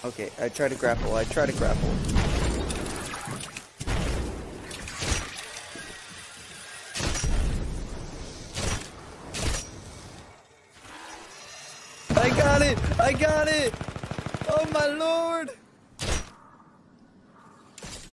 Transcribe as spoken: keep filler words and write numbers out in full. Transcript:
Okay, I try to grapple. I try to grapple. I got it! I got it! Oh my lord!